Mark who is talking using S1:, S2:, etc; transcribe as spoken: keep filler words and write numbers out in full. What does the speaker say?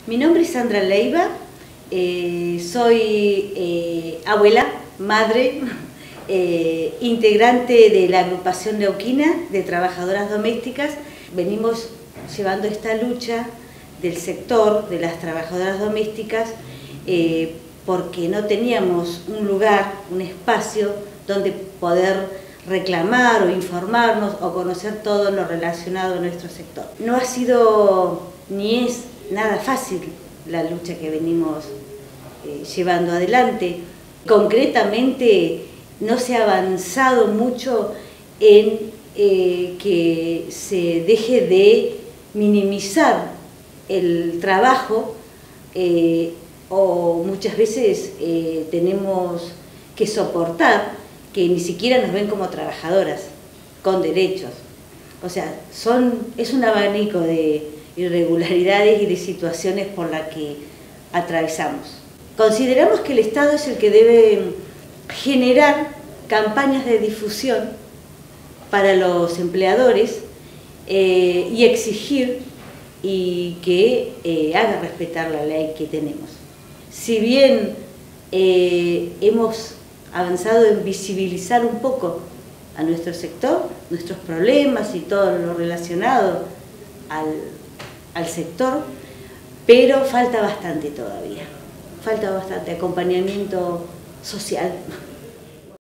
S1: Mi nombre es Sandra Leiva, eh, soy eh, abuela, madre, eh, integrante de la agrupación neuquina de trabajadoras domésticas. Venimos llevando esta lucha del sector de las trabajadoras domésticas eh, porque no teníamos un lugar, un espacio donde poder reclamar o informarnos o conocer todo lo relacionado a nuestro sector. No ha sido ni es nada fácil la lucha que venimos eh, llevando adelante. Concretamente no se ha avanzado mucho en eh, que se deje de minimizar el trabajo eh, o muchas veces eh, tenemos que soportar que ni siquiera nos ven como trabajadoras con derechos. O sea, son, es un abanico de irregularidades y de situaciones por las que atravesamos. Consideramos que el Estado es el que debe generar campañas de difusión para los empleadores eh, y exigir y que eh, haga respetar la ley que tenemos. Si bien eh, hemos avanzado en visibilizar un poco a nuestro sector, nuestros problemas y todo lo relacionado al, al sector, pero falta bastante todavía, falta bastante acompañamiento social.